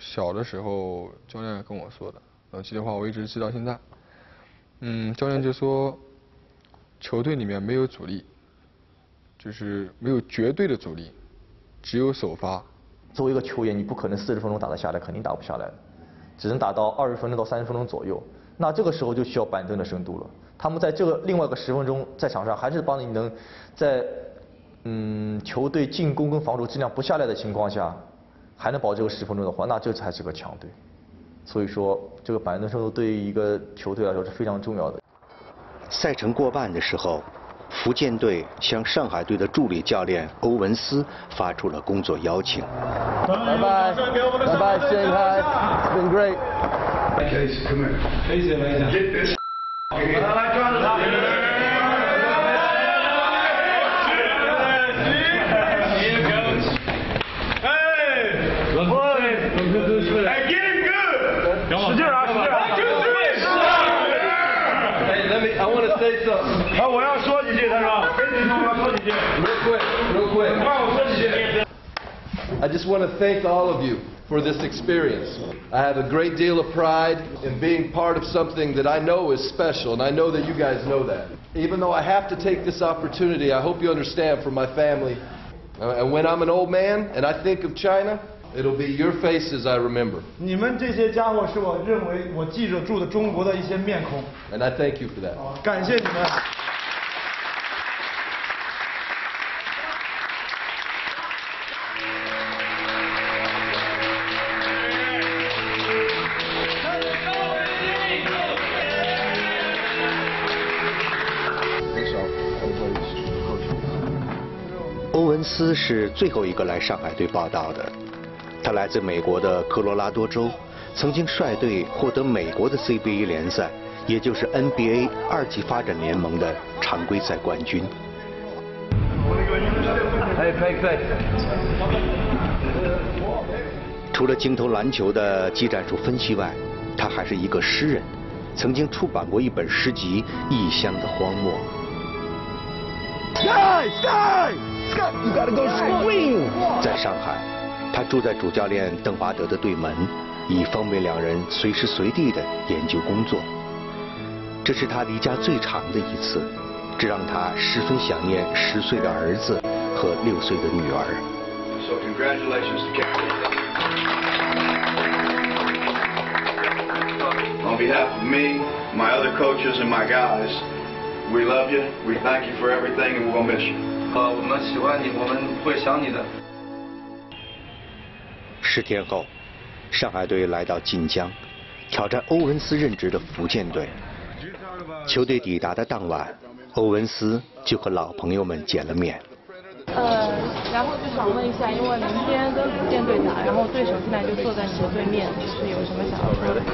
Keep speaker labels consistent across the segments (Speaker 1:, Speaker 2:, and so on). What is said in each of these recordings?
Speaker 1: 小的时候教练跟我说的，这句话我一直记到现在。教练就说，球队里面没有主力，就是没有绝对的主力，只有首发。
Speaker 2: 作为一个球员，你不可能40分钟打得下来，肯定打不下来的，只能打到20分钟到30分钟左右。那这个时候就需要板凳的深度了。他们在这个另外个10分钟在场上，还是帮你能在球队进攻跟防守质量不下来的情况下，还能保这个10分钟的话，那这才是个强队。所以说，这个板凳深度对于一个球队来说是非常重要的。
Speaker 3: 赛程过半的时候，福建队向上海队的助理教练欧文斯发出了工作邀请。
Speaker 4: 拜拜，拜拜，Shanghai, it's been great.
Speaker 5: Casey, come here. Casey, get this.
Speaker 4: I want to say something.
Speaker 5: 我要说几句，他说，跟你说我要说几句。
Speaker 4: Real quick.
Speaker 5: 我说几句。
Speaker 4: I just want to thank all of you for this experience. I have a great deal of pride in being part of something that I know is special, and I know that you guys know that. Even though I have to take this opportunity, I hope you understand from my family. And when I'm an old man and I think of China, it'll be your faces I remember.
Speaker 6: 你们这些家伙是我认为我记着住的中国的一些面孔。
Speaker 4: And I thank you for that.
Speaker 6: 感谢你们。
Speaker 3: 欧文斯是最后一个来上海队报道的。他来自美国的科罗拉多州，曾经率队获得美国的 CBA 联赛，也就是 NBA 2级发展联盟的常规赛冠军。除了精通篮球的技战术分析外，他还是一个诗人，曾经出版过一本诗集《异乡的荒漠》。在上海，他住在主教练邓华德的对门，以方便两人随时随地的研究工作。这是他离家最长的一次，这让他十分想念10岁的儿子和6岁的女儿。
Speaker 5: So congratulations to Kevin. On behalf of me, my other coaches, and my guys, we love you. We thank you for everything, and we're gonna miss you.
Speaker 7: 我们喜欢你，我们会想你的。
Speaker 3: 10天后，上海队来到晋江，挑战欧文斯任职的福建队。球队抵达的当晚，欧文斯就和老朋友们见了面。
Speaker 8: 然后就想问一下，因为明天跟福建队打，然后对手现在就坐在你的对面，是有什么想要说的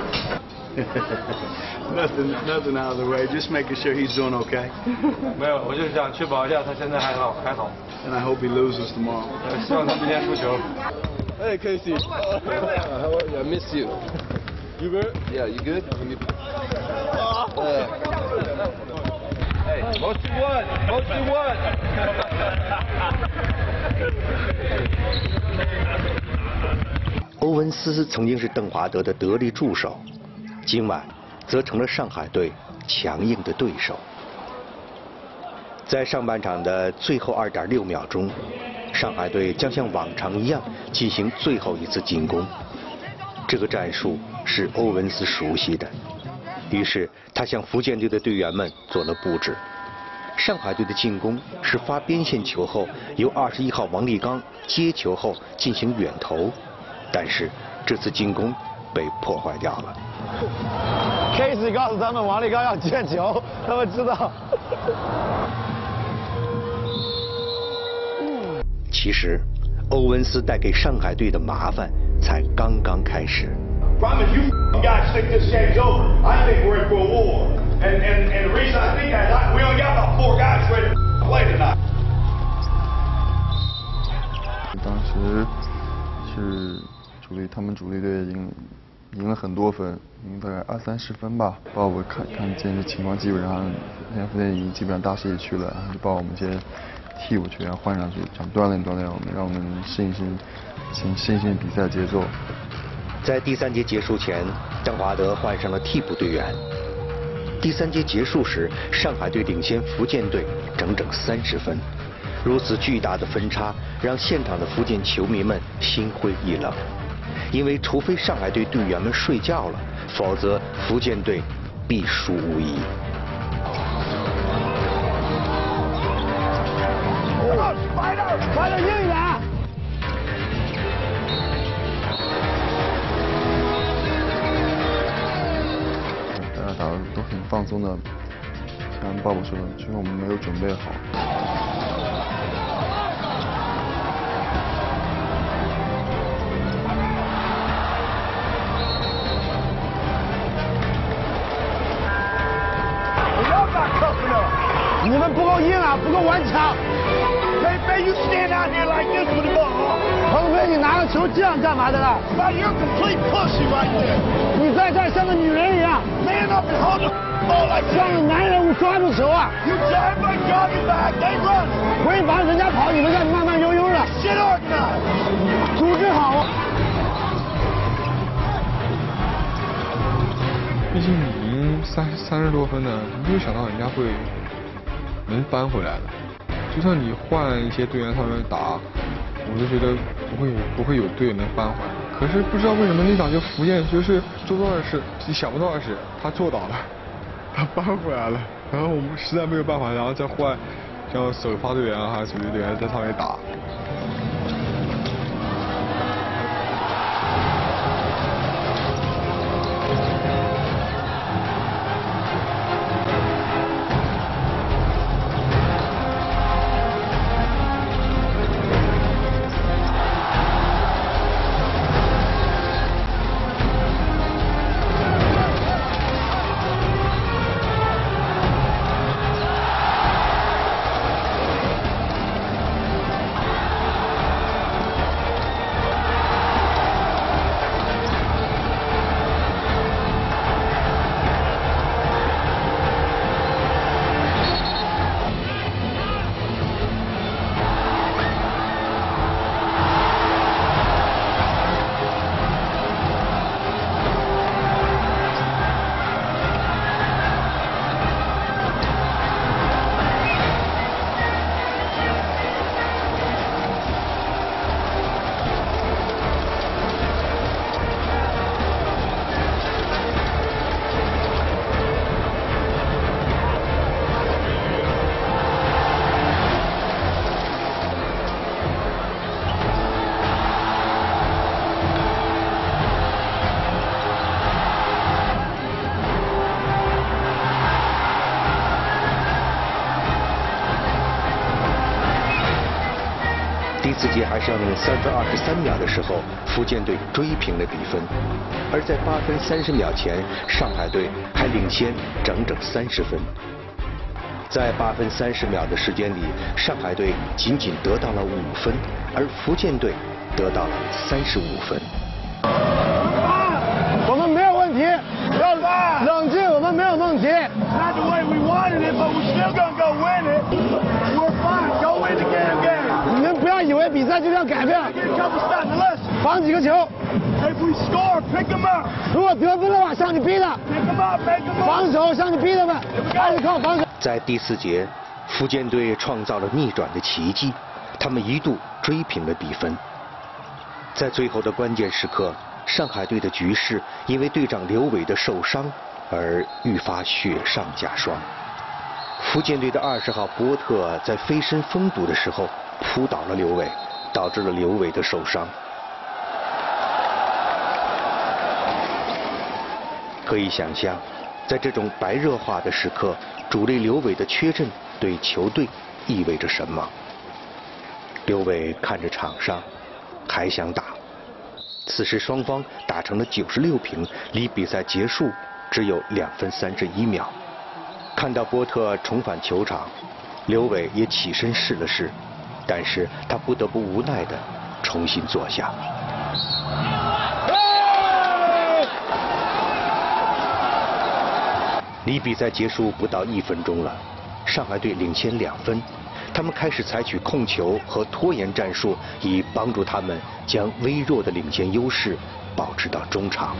Speaker 5: Nothing out of the way. Just making sure he's doing okay.
Speaker 7: 没有，我就是想确保一下他现在还好。
Speaker 5: And I hope he loses tomorrow.
Speaker 7: 希望他明天输球。
Speaker 4: Hey Casey, how are you? I miss you. You good? Yeah, you good?
Speaker 7: Hey, most you won.
Speaker 3: 欧文斯曾经是邓华德的得力助手，今晚则成了上海队强硬的对手。在上半场的最后2.6秒钟，上海队将像往常一样进行最后一次进攻。这个战术是欧文斯熟悉的，于是他向福建队的队员们做了布置。上海队的进攻是发边线球后，由21号王立刚接球后进行远投，但是这次进攻被破坏掉了。
Speaker 6: Casey 告诉他们王立刚要接球，他们知道。
Speaker 3: 其实，欧文斯带给上海队的麻烦才刚刚开始。
Speaker 5: Promise you guys think this game's over. I think we're in for a war. And the reason I think that is we only got about 4 guys ready to play tonight.
Speaker 1: 当时是他们主力队赢了很多分，赢大概20-30分吧。把我看见这情况，基本上人家福建已经基本上大势已去了，然后就把我们这些替补球员换上去，想锻炼我们，让我们适应比赛节奏。
Speaker 3: 在第3节结束前，邓华德换上了替补队员。第3节结束时，上海队领先福建队整整30分。如此巨大的分差，让现场的福建球迷们心灰意冷。因为除非上海队队员们睡觉了，否则福建队必输无疑。
Speaker 6: 快点硬一点！
Speaker 1: 大家打的都很放松的，像鲍勃说的，就是我们没有准备好。
Speaker 6: 你们不够硬啊，不够顽强。Hey, you stand out here like this with the ball. 彭飞，你拿个球这样干嘛的呢 ？You're a complete pussy right there. 你在这儿像个女人一样 ，man up and hold the ball like 像个男人物抓住球啊。You drive by jogging back, they run. 回防人家跑，你们在慢慢悠悠的。Shit organized. 组织好。
Speaker 1: 毕竟你赢30多分呢，你没有想到人家会能扳回来的。就算你换一些队员上面打，我就觉得不会有队友能扳回来。可是不知道为什么那场就福建就是做多少事，你想不到的事，他做到了，他扳回来了。然后我们实在没有办法，然后再换像首发队员还有主力队员在上面打。
Speaker 3: 第4节还剩3分23秒的时候，福建队追平了比分，而在8分30秒前，上海队还领先整整30分。在8分30秒的时间里，上海队仅仅得到了5分，而福建队得到了35分。
Speaker 6: 我们没有问题，要冷静，我们没有问题。Not the way we wanted it, but we still gonna go win it. We're fine. Go win the game. 你们不要以为比赛就这样改变了。防几个球。If we score, pick them up. 如果得分的话，向你逼的。Pick them up, pick them up. 防守向你逼的们，还是靠防守。
Speaker 3: 在第4节，福建队创造了逆转的奇迹，他们一度追平了比分。在最后的关键时刻，上海队的局势因为队长刘伟的受伤而愈发雪上加霜。福建队的20号波特在飞身封堵的时候扑倒了刘伟，导致了刘伟的受伤。可以想象，在这种白热化的时刻，主力刘伟的缺阵对球队意味着什么。刘伟看着场上，还想打。此时双方打成了96平，离比赛结束只有2分31秒。看到波特重返球场，刘伟也起身试了试，但是他不得不无奈地重新坐下。离比赛结束不到1分钟了，上海队领先2分， 他们开始采取控球和拖延战术，以帮助他们将微弱的领先优势保持到中场。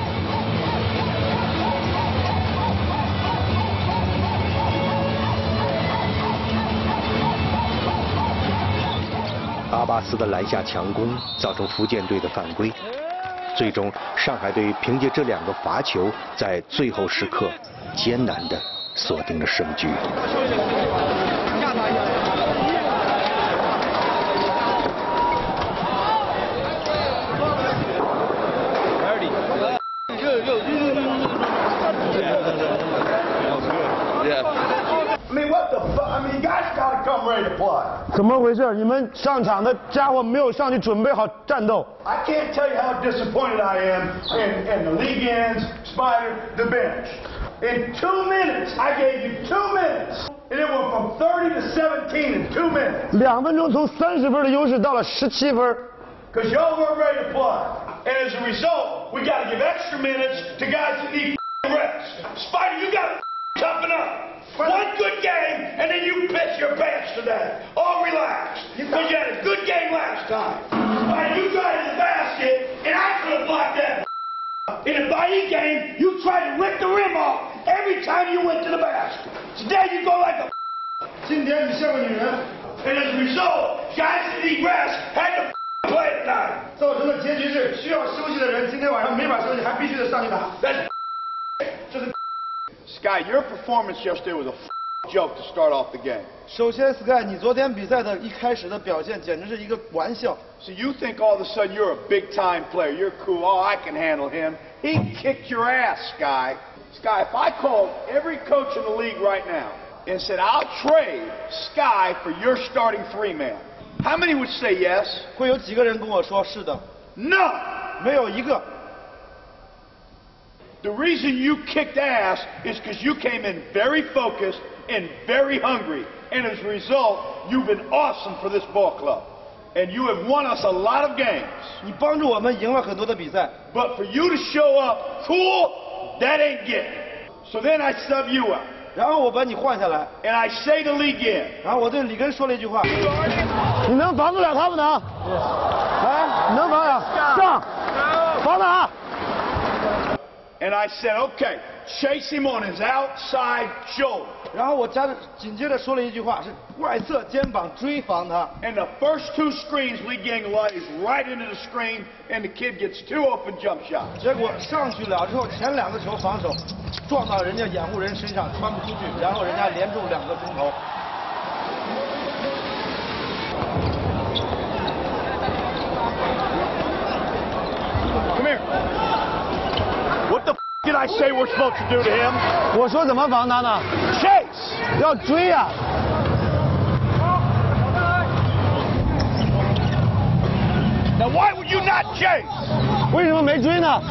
Speaker 3: 阿巴斯的篮下强攻造成福建队的犯规，最终上海队凭借这2个罚球，在最后时刻艰难地锁定了胜局。
Speaker 6: I mean, what the fuck? I mean, you guys gotta come ready to play. 怎么回事？你们上场的家伙没有上去准备好战斗。I can't tell you how disappointed I am in the league ends, Spider, the bench. In 2 minutes, I gave you 2 minutes, and it went from 30 to 17 in 2 minutes. 2分钟从30分的优势到了17分。Because y'all weren't ready to play, and as a result, we got to give extra minutes to guys that need rest. Spider, you got to toughen up. One good game, and then you piss your pants today. All relaxed. Because you had a good game last time. Spider, you tried to the basket, and I could have blocked that. In a Bayou game, you tried to rip the rim off every time you went to the basket. Today you go like a. 今天你像个女人。And as a result, guys that need rest had to play tonight. 造成的结局是，需要休息的人今天晚上没法休息，还必须得上去打。这是。Sky, your performance yesterday was a joke to start off the game. 首先 ，Sky， 你昨天比赛的一开始的表现简直是一个玩笑。So you think all of a sudden you're a big-time player? You're cool. Oh, I can handle him. He kicked your ass, Sky. Sky, if I called every coach in the league right now and said I'll trade Sky for your starting 3-man, how many would say yes? 会有几个人跟我说是的 ？No， 没有一个。The reason you kicked ass is because you came in very focused and very hungry. And as a result, you've been awesome for this ball club. And you have won us a lot of games. 你帮助我们赢了很多的比赛。But for you to show up cool, that ain't getting it. So then I sub you out. 然后我把你换下来。And I say to Lee Ginn. 然后我对里根说了一句话。你能防得了他不能？来，你能防了？上，防他。And I said, okay, chase him on his outside shoulder. 然后我紧接着说了一句话，是外侧肩膀追防他。And the first 2 screens, Lee Ginn lays right into the screen, and the kid gets 2 open jump shots. 结果上去了之后，前2个球防守撞到人家掩护人身上，传不出去，然后人家连中2个中投。Come here. What the did I say we're supposed to do to him? 我说怎么防他呢 ？Chase， 要追啊！ Now why would you not chase? 为什么没追呢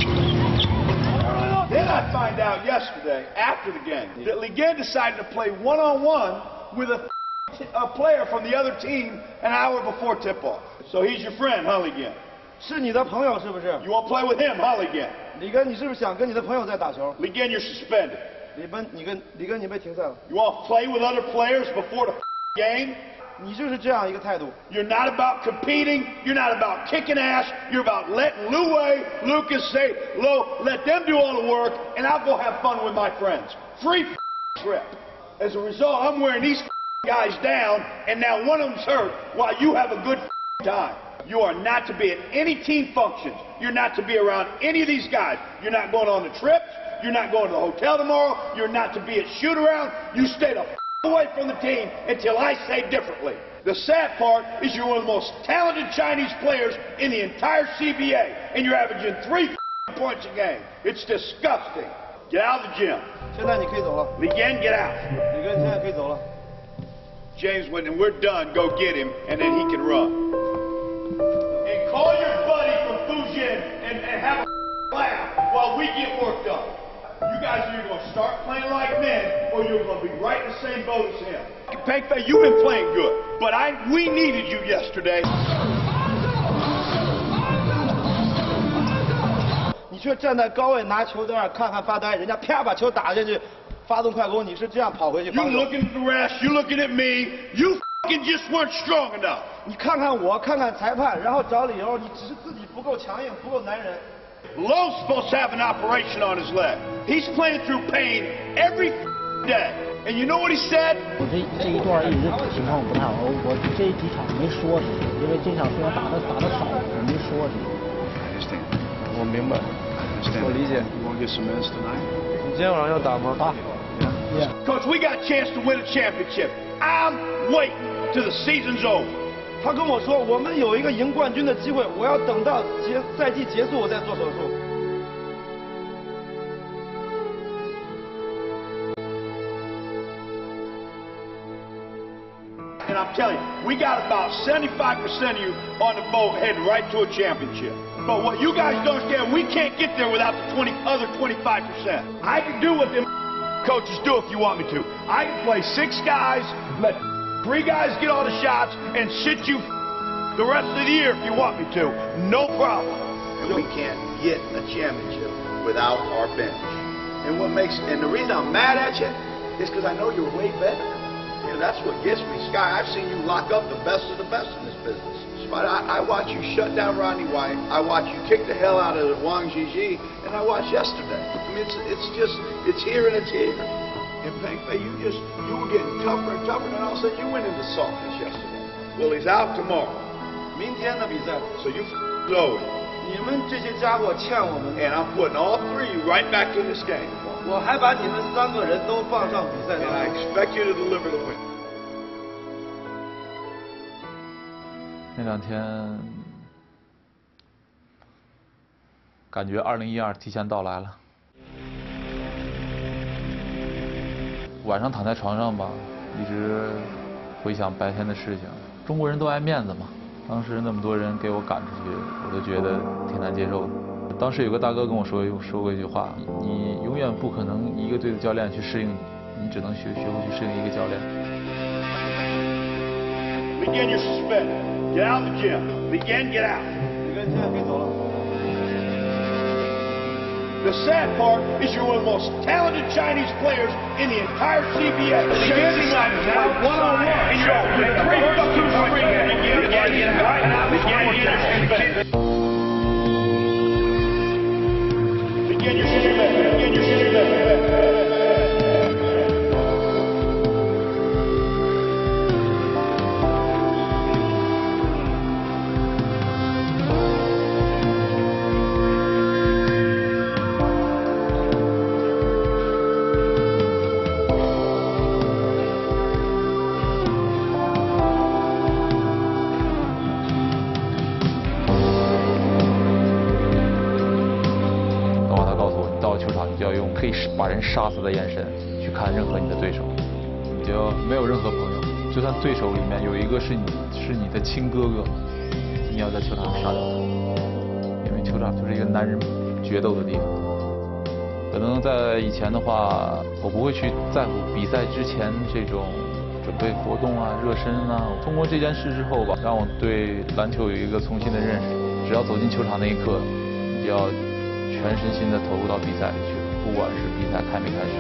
Speaker 6: Then I find out yesterday, after the game, that Lee Ginn decided to play one-on-one with a player from the other team an hour before tip-off. So he's your friend, huh, Lee Ginn? 是你的朋友是不是 ？You want to play with him, huh, Lee Ginn? 李根，你是不是想跟你的朋友在打球
Speaker 4: Lee Ginn, you're suspended.
Speaker 6: 李根，你被停赛了。
Speaker 4: You want to play with other players before the game?
Speaker 6: 你就是这样一个态度。
Speaker 4: You're not about competing. You're not about kicking ass. You're about letting Lou Wei, Lucas say, let them do all the work, and I'll go have fun with my friends. Free trip. As a result, I'm wearing these guys down, and now one of them's hurt while you have a good time. You are not to be at any team functions. You're not to be around any of these guys. You're not going on the trips. You're not going to the hotel tomorrow. You're not to be at shoot-around. You stay the away from the team until I say differently. The sad part is you're one of the most talented Chinese players in the entire CBA, and you're averaging 3 points a game. It's disgusting. Get out of the gym.
Speaker 6: 现在你可以走了。
Speaker 4: Lee Ginn, get out.
Speaker 6: 李根，现在可以走了。
Speaker 4: James, when we're done, go get him, and then he can run. And call your buddy from Fujian and have a laugh while we get worked up. You guys are either going to start playing like men, or you're going to be right in the same boat as him. Pei Fei, you've been playing good, but we needed you yesterday.
Speaker 6: 你却站在高位拿球在那看看发呆，人家啪把球打进去， 发动快攻，你是这样跑回去。
Speaker 5: You looking at the refs, you looking at me, you fucking just weren't strong enough.
Speaker 6: 你看看我，看看裁判，然后找理由，你只是自己不够强硬，不够男人。
Speaker 5: Lowe's supposed to have an operation on his leg. He's playing through pain every day. And you know what he said?
Speaker 9: 我这一段一直情况不太好，我这几场没说什么，因为这场虽然打得少，我没说什么。
Speaker 6: 我明白，我理解。你今天晚上要打吗？打。
Speaker 5: Coach, we got a chance to win a championship. I'm waiting till the season's over.
Speaker 6: 他跟我说，我们有一个赢冠军的机会，我要等到赛季结束我再做手术。
Speaker 5: And I'm telling you, we got about 75% of you on the boat heading right to a championship. But what you guys don't understand, we can't get there without the other 25%. I can do what them coaches do if you want me to. I can play 6 guys, let 3 guys get all the shots, and sit you the rest of the year if you want me to. No problem.
Speaker 10: And we can't get a championship without our bench. And the reason I'm mad at you is because I know you're way better. You know, that's what gets me. Sky, I've seen you lock up the best of the best in this business. But I watch you shut down Rodney White. I watch you kick the hell out of Wang Zhizhi. And I watched yesterday. I mean, it's here and it's here. And Peng Fei, you were getting tougher and tougher, and all of a sudden you went into softness yesterday. Well, he's out tomorrow.
Speaker 6: 明天的比赛
Speaker 10: So you over.
Speaker 6: 你们这些家伙欠我们。
Speaker 10: And I'm putting all 3 of you right back in this game.
Speaker 6: 我还把你们3个人都放上比赛当中。
Speaker 10: And I expect you to deliver the win.
Speaker 2: 那2天感觉2012提前到来了。晚上躺在床上吧，一直回想白天的事情。中国人都爱面子嘛，当时那么多人给我赶出去，我都觉得挺难接受的。当时有个大哥跟我说过一句话：你永远不可能一个队的教练去适应你，你只能学会去适应一个教练。
Speaker 5: Begin your suspended. Get out of the gym. Begin, get out. The sad part is you're one of the most talented Chinese players in the entire CBA. Begin now, one-on-one. And you're 3 fucking straight. Begin, right now. Begin your suspended. Begin your suspended.
Speaker 2: 可以把人杀死的眼神去看任何你的对手，你就没有任何朋友。就算对手里面有一个是你的亲哥哥，你要在球场上杀掉他，因为球场就是一个男人决斗的地方。可能在以前的话，我不会去在乎比赛之前这种准备活动啊、热身啊。通过这件事之后吧，让我对篮球有一个重新的认识。只要走进球场那一刻，你就要全身心的投入到比赛里去。 不管是比赛开没开始。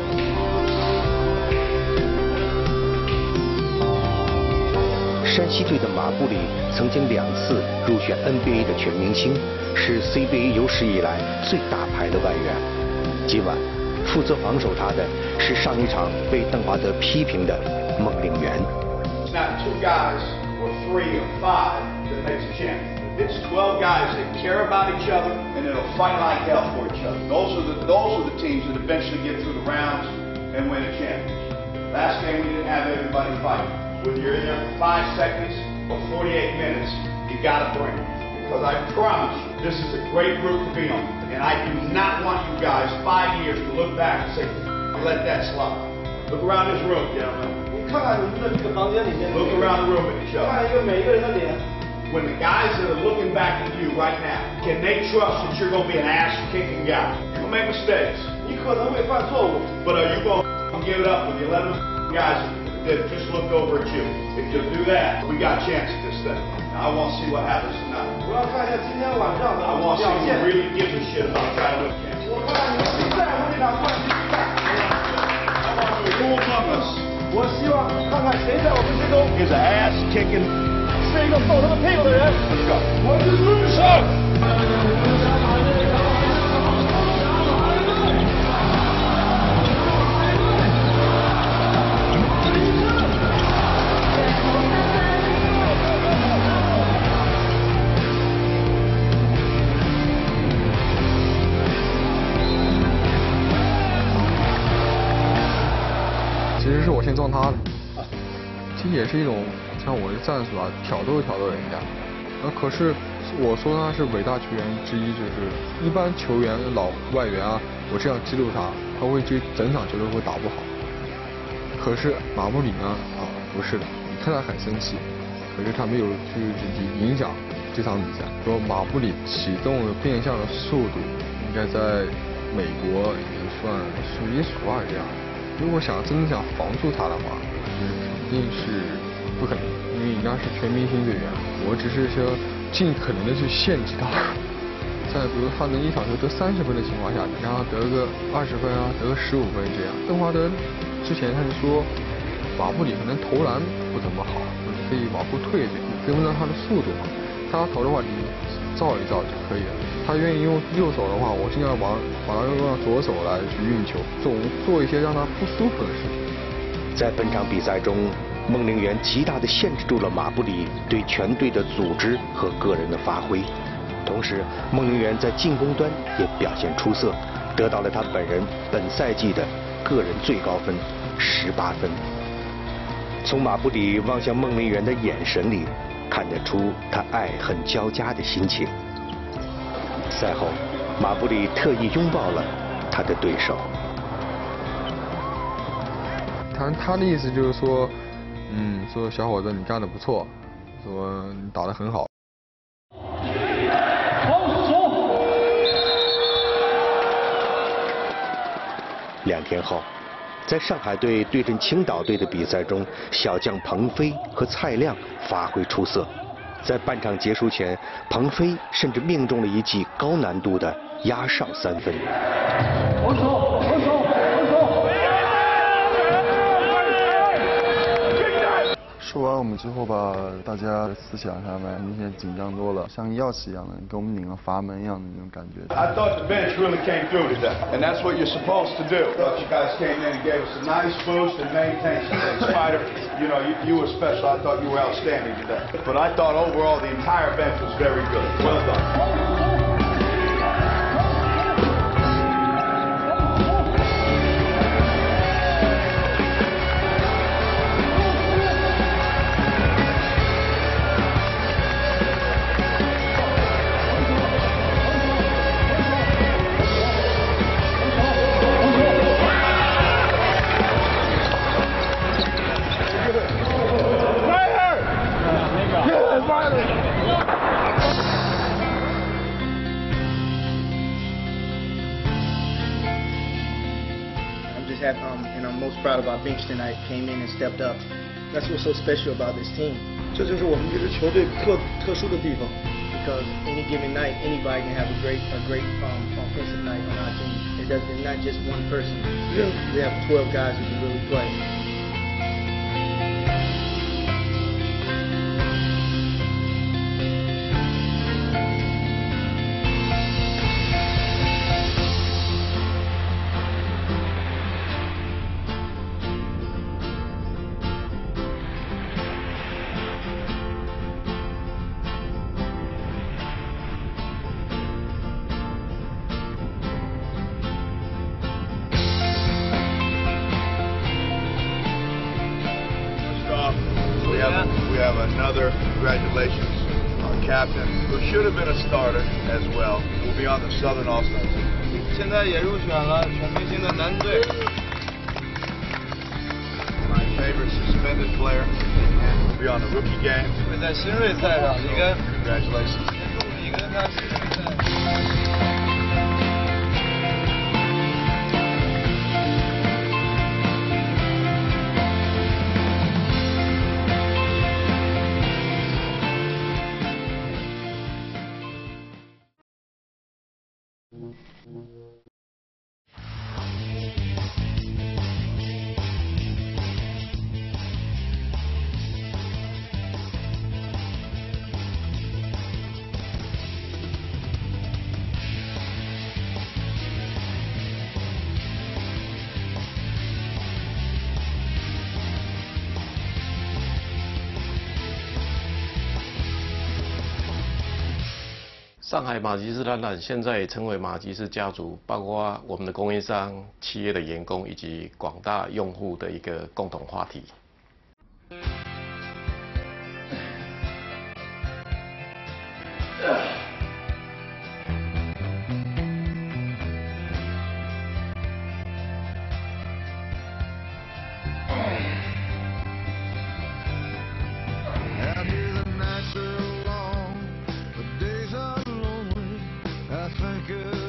Speaker 3: 山西队的马布里曾经2次入选 NBA 的全明星，是 CBA 有史以来最大牌的外援。今晚负责防守他的是上一场被邓华德批评的孟令元。
Speaker 10: It's not 2 guys or 3 or 5 that makes a champion. It's 12 guys that care about each other and that'll fight like hell for each other. Those are the teams that eventually get through the rounds and win a championship. Last game we didn't have everybody fighting. Whether you're in there for 5 seconds or 48 minutes, you got to bring it. Because I promise you, this is a great group to be on. And I do not want you guys 5 years to look back and say, let that slide. Look around this room, gentlemen.
Speaker 6: 你看看你们的这个房间里面。
Speaker 10: Look around the room at each other.
Speaker 6: 看每个人的脸。
Speaker 10: When the guys that are looking back at you right now, can they trust that you're going to be an ass-kicking guy? You're going to make mistakes.
Speaker 6: 你可能会犯错误。
Speaker 10: But are you going to give it up with the 11 guys that just looked over at you? If you do that, we got a chance at this thing. Now, I want to see what happens tonight.
Speaker 6: 我要看一下今天晚上的
Speaker 10: I want to see
Speaker 6: 表现。
Speaker 10: who really gives a shit about trying to win a championship.
Speaker 6: 我看你们比赛，我这场冠军比赛。
Speaker 5: 我希望看看谁在我们之中 is an ass kicking， 是一个揍他们屁股的人。Let's go， 我是主上。
Speaker 1: 其实是我先撞他的，其实也是一种像我的战术啊，挑逗人家。可是我说他是伟大球员之一，就是一般球员老外援啊，我这样激怒他，他会就整场球都会打不好。可是马布里呢不是的，你看他很生气，可是他没有去影响这场比赛。说马布里启动的变向的速度，应该在美国也算数一数二这样。如果真的想防住他的话，肯定是不可能，因为人家是全明星队员，我只是说尽可能的去限制他。再比如他能一场球得30分的情况下，然后得个20分啊，得个15分这样。邓华德之前他就说，马布里可能投篮不怎么好，就是可以往后退一退，跟不上他的速度嘛。他投的话，你照一照就可以了。他愿意用右手的话，我尽量把他用左手来去运球，总做一些让他不舒服的事情。
Speaker 3: 在本场比赛中，孟令元极大地限制住了马布里对全队的组织和个人的发挥，同时孟令元在进攻端也表现出色，得到了他本人本赛季的个人最高分18分。从马布里望向孟令元的眼神里，看得出他爱恨交加的心情。赛后，马布里特意拥抱了他的对手。
Speaker 1: 他的意思就是说，说小伙子你干得不错，说你打得很好。
Speaker 3: 2天后，在上海队对阵青岛队的比赛中，小将彭飞和蔡亮发挥出色。在半场结束前，彭飞甚至命中了一记高难度的压哨3分。
Speaker 6: 防守！
Speaker 1: 说完我们之后吧，大家思想上面明显紧张多了，像药气一样的，跟我们拧了阀门一样的那种感觉。
Speaker 10: I thought the bench really came through today, and that's what you're supposed to do. I thought you guys came in and gave us a nice boost and maintained. In spite of, you were special. I thought you were outstanding today. But I thought overall the entire bench was very good. Well done.
Speaker 9: And I'm most proud of our bench tonight. Came in and stepped up. That's what's so special about this team.
Speaker 6: 这就是我们这支球队特殊的地方。
Speaker 9: Because any given night, anybody can have a great offensive night on our team. It's not just one person. We have 12 guys who can really play.
Speaker 10: We have another congratulations, our captain, who should have been a starter as well, will be on the Southern All-Star team.
Speaker 7: 现在也入选了全明星的男队。
Speaker 10: My favorite suspended player, and will be on the rookie game.
Speaker 7: 会在新锐赛上，你跟
Speaker 10: Congratulations.
Speaker 7: 你跟他新锐赛。
Speaker 11: 上海马吉士展览现在也称为马吉士家族，包括我们的供应商、企业的员工以及广大用户的一个共同话题。
Speaker 12: Good.